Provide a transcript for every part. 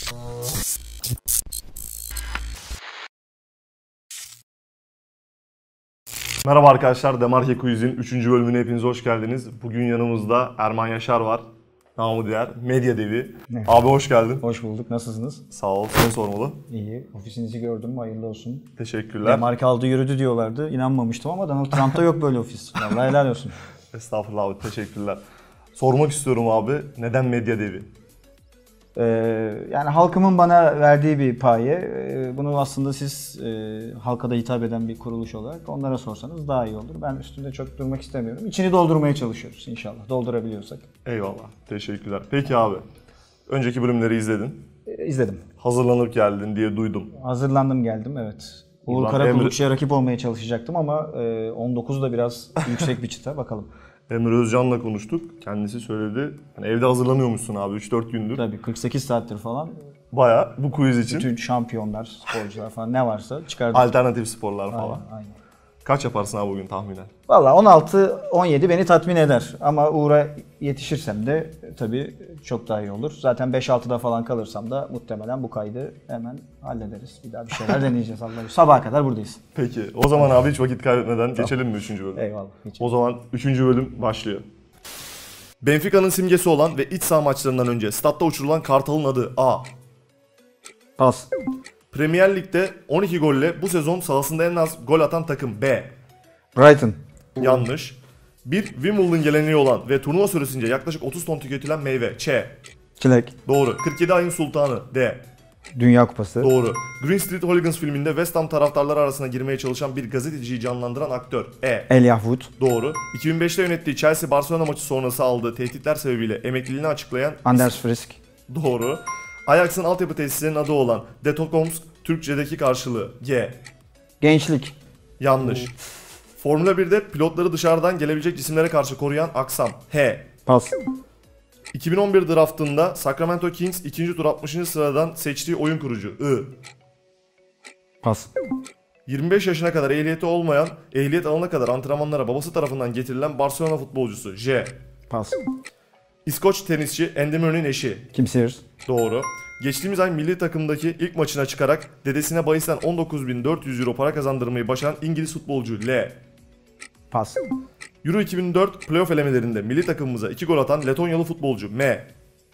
Merhaba arkadaşlar, Demarke Quiz'in 3. bölümüne hepiniz hoş geldiniz. Bugün yanımızda Erman Yaşar var. Namı diğer medya devi. Evet. Abi hoş geldin. Hoş bulduk. Nasılsınız? Sağ ol, seni sormalı. İyi. Ofisinizi gördüm. Hayırlı olsun. Teşekkürler. Demarke aldı yürüdü diyorlardı. İnanmamıştım ama Donald Trump'ta yok böyle ofis. Vallahi helal olsun. Estağfurullah abi, teşekkürler. Sormak istiyorum abi, neden medya devi? Yani halkımın bana verdiği bir paye. Bunu aslında siz halka da hitap eden bir kuruluş olarak onlara sorsanız daha iyi olur. Ben üstünde çok durmak istemiyorum. İçini doldurmaya çalışıyoruz inşallah. Doldurabiliyorsak. Eyvallah, teşekkürler. Peki abi, önceki bölümleri izledin. İzledim. Hazırlanıp geldin diye duydum. Hazırlandım geldim, evet. Uğur Ulan Karakullukçu'ya rakip olmaya çalışacaktım ama 19 da biraz yüksek bir çıta. Bakalım. Emre Özcan'la konuştuk. Kendisi söyledi. Yani evde hazırlanıyormuşsun abi 3-4 gündür. Tabii 48 saattir falan. Bayağı bu quiz için. Bütün şampiyonlar, sporcular falan ne varsa çıkardık. Alternatif sporlar falan. Aynen. Kaç yaparsın abi bugün tahminen? Valla 16-17 beni tatmin eder. Ama Uğur'a yetişirsem de tabii çok daha iyi olur. Zaten 5-6'da falan kalırsam da muhtemelen bu kaydı hemen hallederiz. Bir daha bir şeyler deneyeceğiz Allah'ım. Sabaha kadar buradayız. Peki o zaman abi hiç vakit kaybetmeden geçelim mi 3. bölüm? Eyvallah. O zaman 3. bölüm başlıyor. Benfica'nın simgesi olan ve iç saha maçlarından önce statta uçurulan Kartal'ın adı A. Pas. Premier Lig'de 12 golle bu sezon sahasında en az gol atan takım B. Brighton. Yanlış. Bir Wimbledon geleneği olan ve turnuva süresince yaklaşık 30 ton tüketilen meyve Ç. Çilek. Doğru. 47 ayın sultanı D. Dünya Kupası. Doğru. Green Street Hooligans filminde West Ham taraftarları arasına girmeye çalışan bir gazeteciyi canlandıran aktör E. Elijah Wood. Doğru. 2005'te yönettiği Chelsea-Barcelona maçı sonrası aldığı tehditler sebebiyle emekliliğini açıklayan Anders Frisk. Doğru. Ajax'ın altyapı tesislerinin adı olan Detokomsk Türkçedeki karşılığı G. Gençlik. Yanlış. Formula 1'de pilotları dışarıdan gelebilecek cisimlere karşı koruyan aksam H. Pas. 2011 draftında Sacramento Kings 2. tur 60. sıradan seçtiği oyun kurucu I. Pas. 25 yaşına kadar ehliyeti olmayan, ehliyet alana kadar antrenmanlara babası tarafından getirilen Barcelona futbolcusu J. Pas. İskoç tenisçi Andy Murray'nin eşi. Kim Sears. Doğru. Geçtiğimiz ay milli takımdaki ilk maçına çıkarak dedesine bahisten 19.400 euro para kazandırmayı başaran İngiliz futbolcu L. Pas. Euro 2004 playoff elemelerinde milli takımımıza 2 gol atan Letonyalı futbolcu M.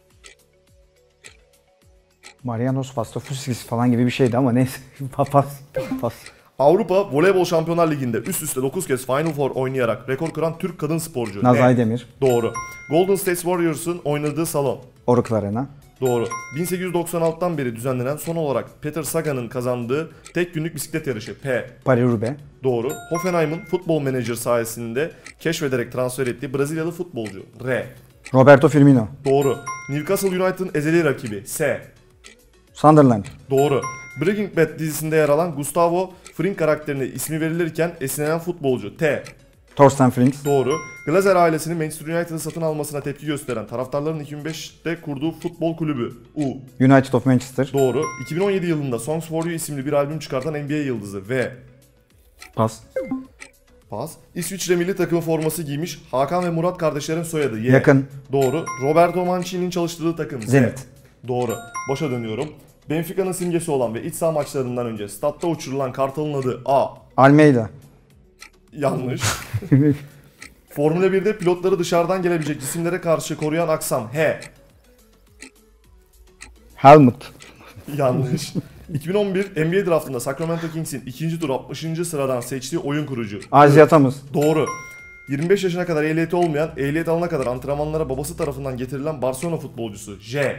Marianos Vastofuskis falan gibi bir şeydi ama neyse. Pas. Avrupa Voleybol Şampiyonlar Ligi'nde üst üste 9 kez Final Four oynayarak rekor kıran Türk kadın sporcu Naz N. Aydemir. Doğru. Golden State Warriors'ın oynadığı salon. Oracle Arena. Doğru. 1896'dan beri düzenlenen son olarak Peter Sagan'ın kazandığı tek günlük bisiklet yarışı P. Paris-Roubaix. Doğru. Hoffenheim'ın futbol menajer sayesinde keşfederek transfer ettiği Brezilyalı futbolcu R. Roberto Firmino. Doğru. Newcastle United'ın ezeli rakibi S. Sunderland. Doğru. Breaking Bad dizisinde yer alan Gustavo Fring karakterine ismi verilirken esinlenen futbolcu T. Thorsten Frings. Doğru. Glazer ailesinin Manchester United'ı satın almasına tepki gösteren taraftarların 2005'te kurduğu futbol kulübü U. United of Manchester. Doğru. 2017 yılında Songs for You isimli bir albüm çıkartan NBA yıldızı V. Pas. Pas. İsviçre milli takım forması giymiş Hakan ve Murat kardeşlerin soyadı Y. Yakın. Doğru. Roberto Mancini'nin çalıştırdığı takım Z. Zenit. Doğru. Başa dönüyorum. Benfica'nın simgesi olan ve iç saha maçlarından önce statta uçurulan Kartal'ın adı A. Almeida. Yanlış. Formula 1'de pilotları dışarıdan gelebilecek cisimlere karşı koruyan aksam H. Helmut. Yanlış. 2011 NBA draftında Sacramento Kings'in 2. tur 60. sıradan seçtiği oyun kurucu. Aziz Atamız. Doğru. 25 yaşına kadar ehliyeti olmayan, ehliyet alana kadar antrenmanlara babası tarafından getirilen Barcelona futbolcusu J.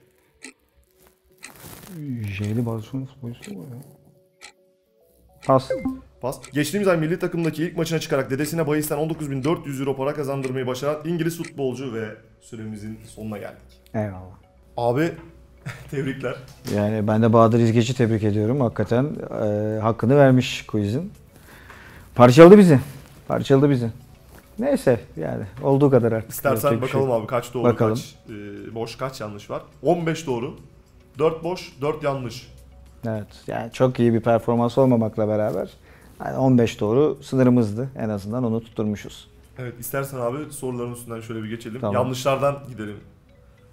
J'li Barcelona futbolcusu mu ya? Pas. Pas. Geçtiğimiz ay milli takımdaki ilk maçına çıkarak dedesine bahisten 19.400 euro para kazandırmayı başaran İngiliz futbolcu ve süremizin sonuna geldik. Eyvallah. Abi tebrikler. Yani ben de Bahadır İzgeç'i tebrik ediyorum. Hakikaten hakkını vermiş quizin. Parçaladı bizi. Neyse yani olduğu kadar artık. İstersen bakalım abi kaç doğru bakalım. Kaç boş kaç yanlış var. 15 doğru. 4 boş 4 yanlış. Evet yani çok iyi bir performans olmamakla beraber yani 15 doğru sınırımızdı. En azından onu tutturmuşuz. Evet istersen abi soruların üstünden şöyle bir geçelim. Tamam. Yanlışlardan gidelim.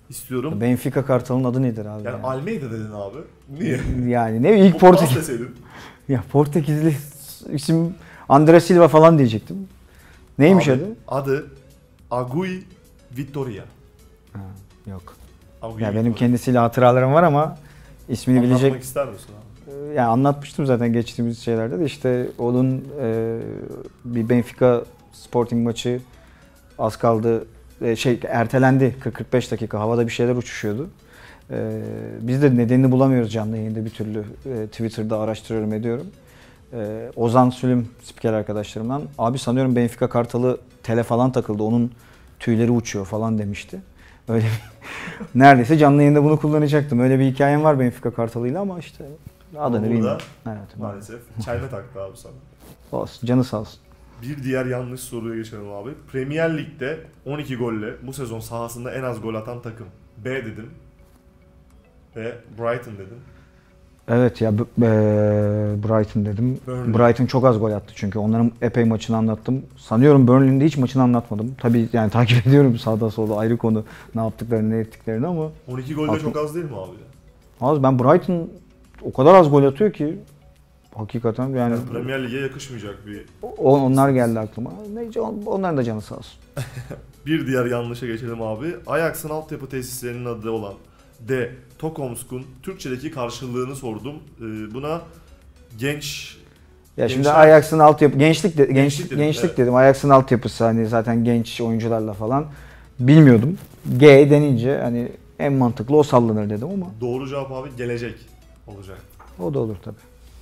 istiyorum. Benfica Kartal'ın adı nedir abi? Yani Almeida dedin abi. Niye? Yani ne ilk Portekiz Portekiz. deseydin. Ya Portekizli isim André Silva falan diyecektim. Neymiş Abi, adı? adı Agui Vitoria. Ha, yok. Agui Ya benim Vitoria. kendisiyle hatıralarım var ama ismini Anlatmak bilecek. ister misin abi? Yani anlatmıştım zaten geçtiğimiz şeylerde de işte onun bir Benfica Sporting maçı az kaldı ertelendi 40-45 dakika havada bir şeyler uçuşuyordu. Biz de nedenini bulamıyoruz canlı yayında bir türlü Twitter'da araştırıyorum ediyorum. Ozan Sülüm spiker arkadaşlarımdan abi sanıyorum Benfica Kartalı tele falan takıldı onun tüyleri uçuyor falan demişti. Öyle neredeyse canlı yayında bunu kullanacaktım. Öyle bir hikayem var Benfica Kartalı'yla ama işte adını Burada bilmiyorum. Evet, maalesef çelme taktı abi sana. olsun, canı sağ olsun. Bir diğer yanlış soruya geçelim abi. Premier Lig'de 12 golle bu sezon sahasında en az gol atan takım. B dedim. Ve Brighton dedim. Evet ya Brighton dedim. Burnley. Brighton çok az gol attı çünkü onların epey maçını anlattım. Sanıyorum Burnley'nin de hiç maçını anlatmadım. Tabii yani takip ediyorum sağda solda ayrı konu ne yaptıklarını ne ettiklerini ama 12 gol de çok az değil mi abi? az ben Brighton o kadar az gol atıyor ki hakikaten yani Yani Premier Lig'e yakışmayacak bir. onlar geldi aklıma. Neyse onların da canı sağ olsun. Bir diğer yanlışa geçelim abi. Ajax'ın altyapı tesislerinin adı olan D. Tokomsk'un Türkçedeki karşılığını sordum. Buna genç Ya şimdi gençler- Ajax'ın altyapı Gençlik dedim, gençlik evet. dedim. Ajax'ın altyapısı hani zaten genç oyuncularla falan bilmiyordum. G denince hani en mantıklı o sallanır dedim ama doğru cevap abi gelecek olacak. o da olur tabii.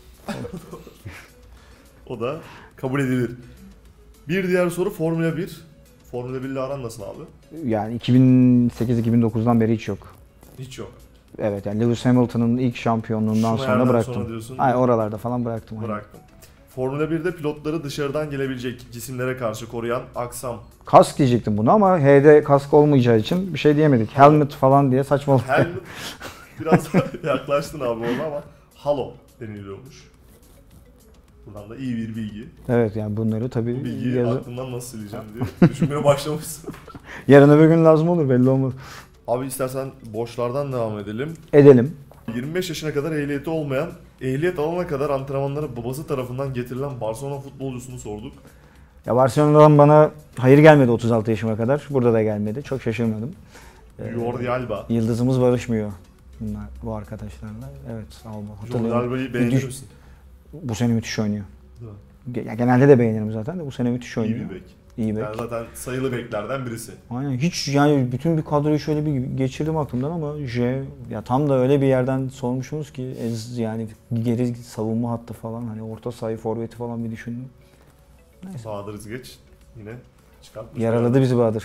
O da kabul edilir. Bir diğer soru Formula 1. Formula 1 ile aran nasıl abi? Yani 2008-2009'dan beri hiç yok. Hiç yok. Evet yani Lewis Hamilton'ın ilk şampiyonluğundan Schumacher'den sonra bıraktım. sonra diyorsun. Hayır oralarda falan bıraktım. Aynen. Bıraktım. Formula 1'de pilotları dışarıdan gelebilecek cisimlere karşı koruyan aksam. Kask diyecektim bunu ama H'de kask olmayacağı için bir şey diyemedik. Helmet falan diye saçmalık. Helmet biraz yaklaştın abi ona ama halo deniliyormuş. Buradan da iyi bir bilgi. Evet yani bunları Bu tabii bilgiyi aklımdan nasıl sileceğim diye düşünmeye başlamışsın. yarın öbür gün lazım olur belli olmaz. Abi istersen boşlardan devam edelim. Edelim. 25 yaşına kadar ehliyeti olmayan, ehliyet alana kadar antrenmanlara babası tarafından getirilen Barcelona futbolcusunu sorduk. Ya Barcelona'dan bana hayır gelmedi 36 yaşıma kadar. Burada da gelmedi. Çok şaşırmadım. Jordi Alba. Yıldızımız barışmıyor bunlar, bu arkadaşlarla. Evet Alba. Jordi Hatırlıyorum. Alba'yı beğenir misin? Bu sene müthiş oynuyor. Değil mi? Ya genelde de beğenirim zaten de bu sene müthiş İyi oynuyor. bir bek. İyi bek. Yani zaten sayılı beklerden birisi. Aynen hiç yani bütün bir kadroyu şöyle bir geçirdim aklımdan ama ya tam da öyle bir yerden sormuşsunuz ki yani geri savunma hattı falan hani orta sahayı forveti falan bir düşündüm. Bahadır Özgeç yine çıkartmış. Yaraladı bizi Bahadır.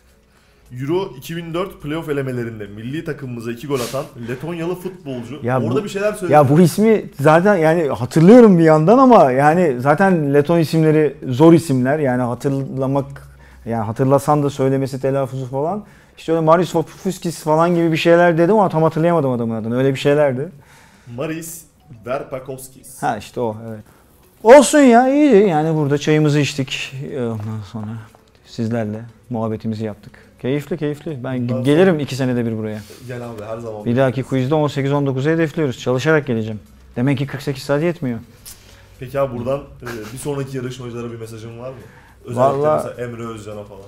Euro 2004 playoff elemelerinde milli takımımıza 2 gol atan Letonyalı futbolcu. Ya Orada bu- bir şeyler söyledi. Ya bu ismi zaten yani hatırlıyorum bir yandan ama yani zaten Leton isimleri zor isimler yani hatırlamak yani hatırlasan da söylemesi telaffuzu falan. İşte öyle Marius Fuskis falan gibi bir şeyler dedim ama tam hatırlayamadım adamın adını. Öyle bir şeylerdi. Maris Verpakovskis. Ha işte o evet. Olsun ya iyiydi yani burada çayımızı içtik. Ondan sonra sizlerle muhabbetimizi yaptık. Keyifli. Ben Bundan gelirim 2 senede bir buraya. Gel abi her zaman. Bir dahaki quizde 18-19'u hedefliyoruz. Çalışarak geleceğim. Demek ki 48 saat yetmiyor. Peki abi buradan bir sonraki yarışmacılara bir mesajın var mı? Özellikle Vallahi- mesela Emre Özcan'a falan.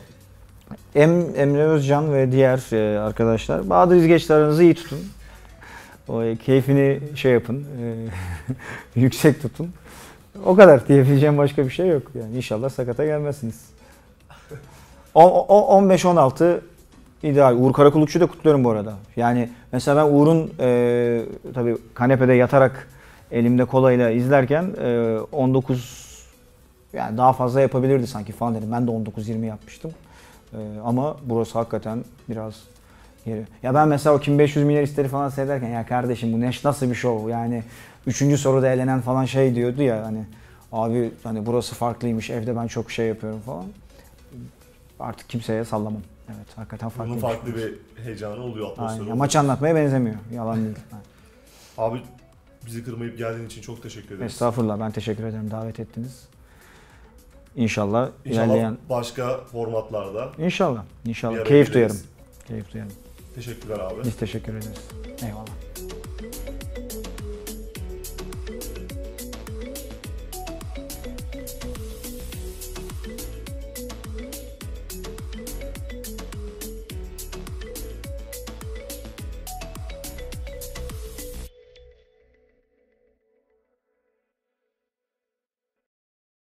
Emre Özcan ve diğer arkadaşlar Bahadır İzgeç'le aranızı iyi tutun. O keyfini şey yapın. Yüksek tutun. O kadar diyebileceğim başka bir şey yok. Yani inşallah sakata gelmezsiniz. 15-16 ideal. Uğur Karakulukçu'yu da kutluyorum bu arada. Yani mesela ben Uğur'un tabii kanepede yatarak elimde kolayla izlerken 19 yani daha fazla yapabilirdi sanki falan dedim. Ben de 19-20 yapmıştım. Ama burası hakikaten biraz geri. Ya ben mesela o Kim 500 milyar isteri falan seyrederken ya kardeşim bu nasıl bir şov yani 3. soruda elenen falan şey diyordu ya hani abi hani burası farklıymış evde ben çok şey yapıyorum falan. Artık kimseye sallamam. Evet hakikaten farklı. Bunun farklı bir heyecanı oluyor Aynen. atmosferi. Ya, maç anlatmaya benzemiyor. Yalan değil. Abi bizi kırmayıp geldiğin için çok teşekkür ederiz. Estağfurullah ben teşekkür ederim davet ettiniz. İnşallah, İnşallah ilerleyen başka formatlarda İnşallah. bir araya Keyif geliriz. duyarım. Keyif duyarım. Teşekkürler abi. Biz teşekkür ederiz. Eyvallah.